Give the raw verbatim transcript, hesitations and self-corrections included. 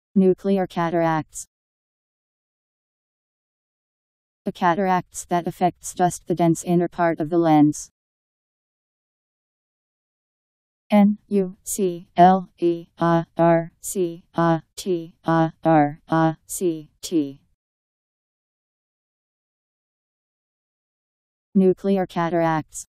Nuclear cataracts. A cataracts that affects just the dense inner part of the lens. N U C L E A R C A T A R A C T. Nuclear cataracts.